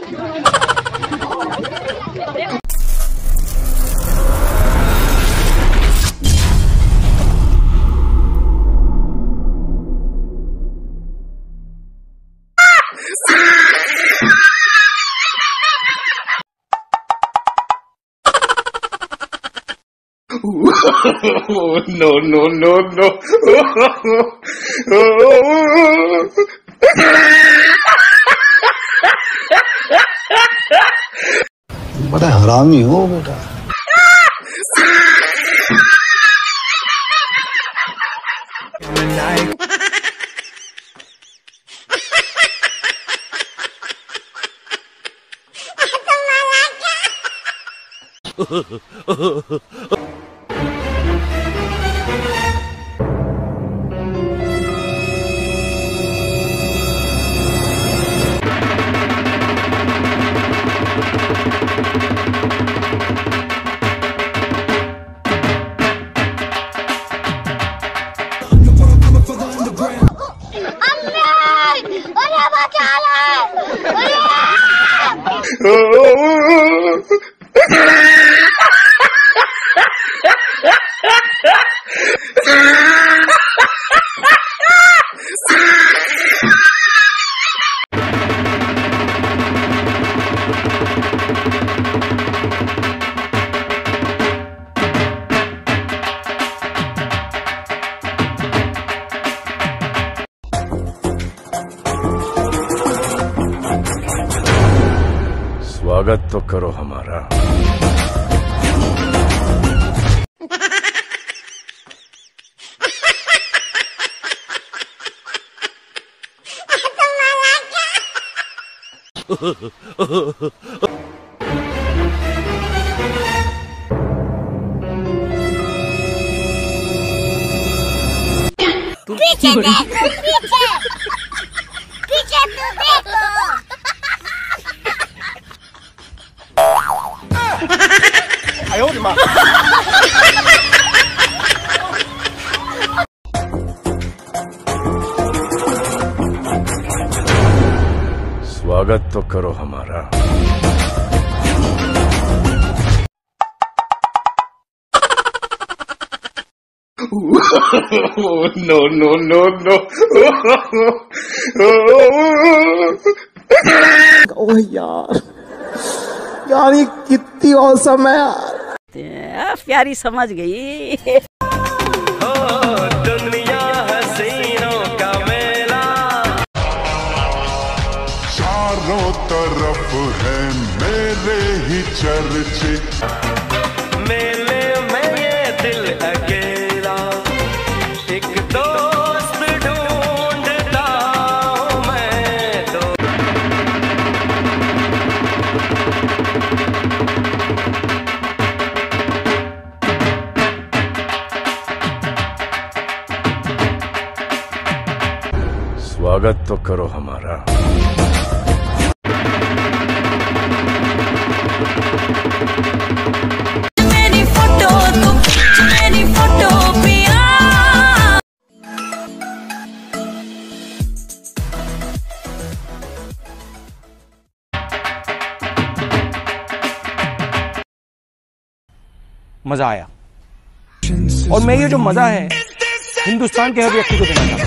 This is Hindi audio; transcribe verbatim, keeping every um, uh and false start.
Oh, no, no, no, no. बड़ा हरामी हो बेटा। स्वागत तो करो हमारा। पीछे देखो, पीछे पीछे तो देखो। आयो रे माँ। स्वागत तो करो हमारा। Oh, no, no, no, no. ओह यार, यार ये कितनी औसम है यार। प्यारी समझ गई। हो दुनिया हसीनों का मेला, चारों तरफ है मेरे ही चर्चे। मेले में ये दिल अकेला, एक दोस्त ढूंढता हूँ मैं तो। स्वागत तो करो हमारा। मेरी फोटो तू मेरी फोटो पिया। मजा आया, और मैं ये जो मजा है हिंदुस्तान के हर व्यक्ति को देना चाहता हूं।